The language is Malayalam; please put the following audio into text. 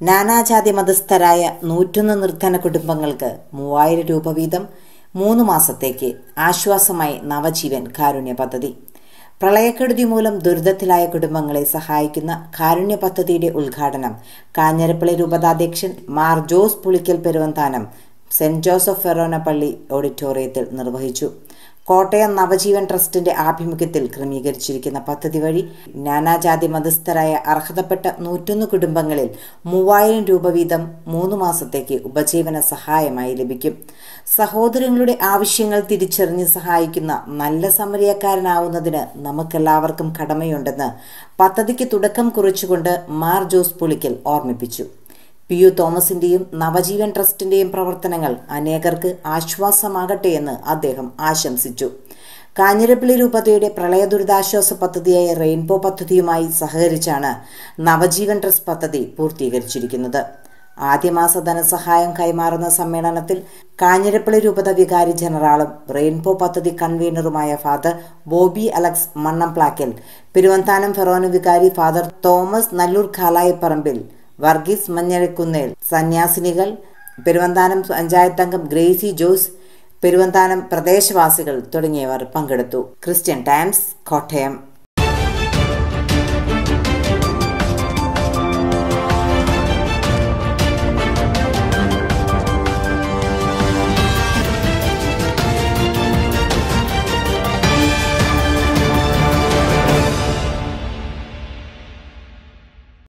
നാനാജാതി മതസ്ഥരായ 101 നിർധന കുടുംബങ്ങൾക്ക് 3000 രൂപ വീതം 3 മാസത്തേക്ക് ആശ്വാസമായി നവജീവൻ കാരുണ്യ പദ്ധതി. പ്രളയക്കെടുതി മൂലം ദുരിതത്തിലായ കുടുംബങ്ങളെ സഹായിക്കുന്ന കാരുണ്യ പദ്ധതിയുടെ ഉദ്ഘാടനം കാഞ്ഞിരപ്പള്ളി രൂപതാധ്യക്ഷൻ Mar Jose Pulickal Peruvanthanam saint Joseph forane പള്ളി ഓഡിറ്റോറിയത്തിൽ നിർവഹിച്ചു. കോട്ടയം നവജീവൻ ട്രസ്റ്റിന്റെ ആഭിമുഖ്യത്തിൽ ക്രമീകരിച്ചിരിക്കുന്ന പദ്ധതി വഴി നാനാജാതി മതസ്ഥരായ അർഹതപ്പെട്ട 101 കുടുംബങ്ങളിൽ 3000 രൂപ വീതം 3 മാസത്തേക്ക് ഉപജീവന സഹായമായി ലഭിക്കും. സഹോദരങ്ങളുടെ ആവശ്യങ്ങൾ തിരിച്ചറിഞ്ഞ് സഹായിക്കുന്ന നല്ല സമരിയക്കാരനാവുന്നതിന് നമുക്കെല്ലാവർക്കും കടമയുണ്ടെന്ന് പദ്ധതിക്ക് തുടക്കം കുറിച്ചുകൊണ്ട് മാർ ജോസ് പുളിക്കൽ ഓർമ്മിപ്പിച്ചു. PU തോമസിന്റെയും നവജീവൻ ട്രസ്റ്റിന്റെയും പ്രവർത്തനങ്ങൾ അനേകർക്ക് ആശ്വാസമാകട്ടെ എന്ന് അദ്ദേഹം ആശംസിച്ചു. കാഞ്ഞിരപ്പള്ളി രൂപതയുടെ പ്രളയ ദുരിതാശ്വാസ പദ്ധതിയായ റെയിൻബോ പദ്ധതിയുമായി സഹകരിച്ചാണ് നവജീവൻ ട്രസ്റ്റ് പദ്ധതി പൂർത്തീകരിച്ചിരിക്കുന്നത്. ആദ്യമാസ ധനസഹായം കൈമാറുന്ന സമ്മേളനത്തിൽ കാഞ്ഞിരപ്പള്ളി രൂപത വികാരി ജനറാളും റെയിൻബോ പദ്ധതി കൺവീനറുമായ ഫാദർ ബോബി അലക്സ് മണ്ണംപ്ലാക്കൽ, പെരുവന്താനം ഫെറോന വികാരി ഫാദർ തോമസ് നല്ലൂർ കാലായിപ്പറമ്പിൽ, വർഗീസ് മഞ്ഞളിക്കുന്നേൽ, സന്യാസിനികൾ, പെരുവന്താനം പഞ്ചായത്ത് അംഗം ഗ്രേസി ജോസ്, പെരുവന്താനം പ്രദേശവാസികൾ തുടങ്ങിയവർ പങ്കെടുത്തു. Christian Times, Kottayam.